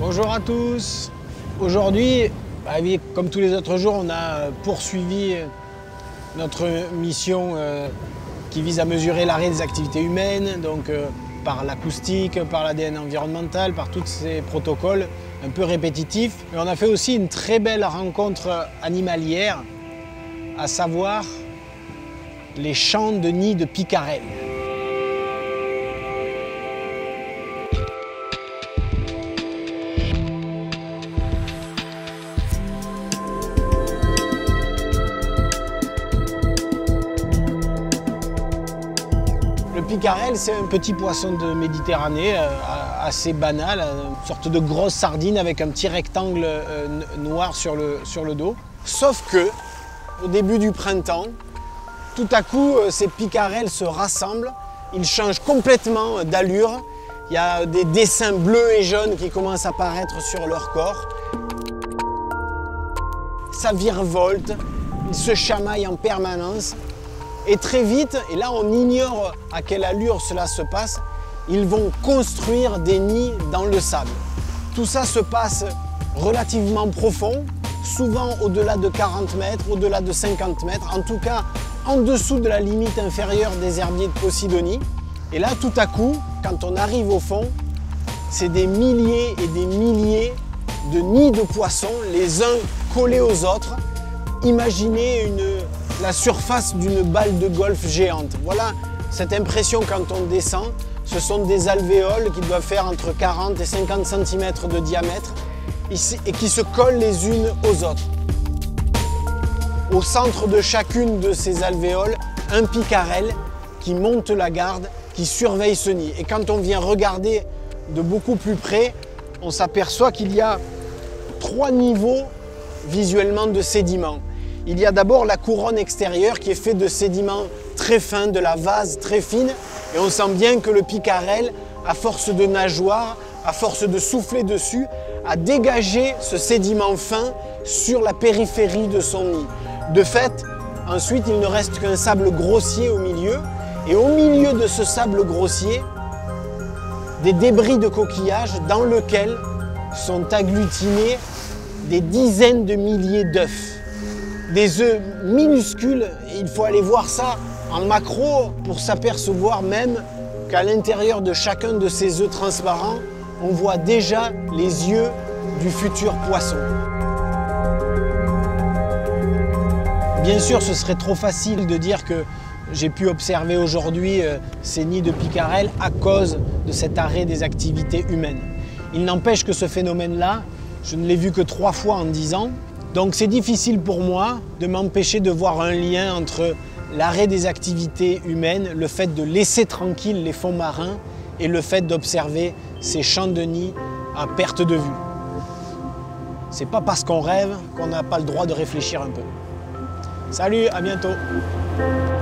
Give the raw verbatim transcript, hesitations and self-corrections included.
Bonjour à tous. Aujourd'hui, bah, comme tous les autres jours, on a poursuivi notre mission euh, qui vise à mesurer l'arrêt des activités humaines, donc euh, par l'acoustique, par l'A D N environnemental, par tous ces protocoles un peu répétitifs. Mais on a fait aussi une très belle rencontre animalière, à savoir les champs de nids de picarelles. Le picarelle, c'est un petit poisson de Méditerranée, euh, assez banal, une sorte de grosse sardine avec un petit rectangle euh, noir sur le, sur le dos. Sauf que, au début du printemps, tout à coup, euh, ces picarelles se rassemblent, ils changent complètement d'allure. Il y a des dessins bleus et jaunes qui commencent à apparaître sur leur corps. Ça virevolte, ils se chamaillent en permanence. Et très vite, et là on ignore à quelle allure cela se passe, ils vont construire des nids dans le sable. Tout ça se passe relativement profond, souvent au-delà de quarante mètres, au-delà de cinquante mètres, en tout cas en dessous de la limite inférieure des herbiers de Posidonie. Et là, tout à coup, quand on arrive au fond, c'est des milliers et des milliers de nids de poissons, les uns collés aux autres. Imaginez une, la surface d'une balle de golf géante. Voilà cette impression quand on descend. Ce sont des alvéoles qui doivent faire entre quarante et cinquante centimètres de diamètre et qui se collent les unes aux autres. Au centre de chacune de ces alvéoles, un picarelle qui monte la garde, qui surveille ce nid. Et quand on vient regarder de beaucoup plus près, on s'aperçoit qu'il y a trois niveaux visuellement de sédiments. Il y a d'abord la couronne extérieure qui est faite de sédiments très fins, de la vase très fine. Et on sent bien que le picarelle, à force de nageoire, à force de souffler dessus, a dégagé ce sédiment fin sur la périphérie de son nid. De fait, ensuite, il ne reste qu'un sable grossier au milieu. Et au milieu de ce sable grossier, des débris de coquillages dans lesquels sont agglutinés des dizaines de milliers d'œufs. Des œufs minuscules, il faut aller voir ça en macro pour s'apercevoir même qu'à l'intérieur de chacun de ces œufs transparents, on voit déjà les yeux du futur poisson. Bien sûr, ce serait trop facile de dire que j'ai pu observer aujourd'hui ces nids de picarelles à cause de cet arrêt des activités humaines. Il n'empêche que ce phénomène-là, je ne l'ai vu que trois fois en dix ans. Donc c'est difficile pour moi de m'empêcher de voir un lien entre l'arrêt des activités humaines, le fait de laisser tranquilles les fonds marins et le fait d'observer ces champs de nids à perte de vue. C'est pas parce qu'on rêve qu'on n'a pas le droit de réfléchir un peu. Salut, à bientôt.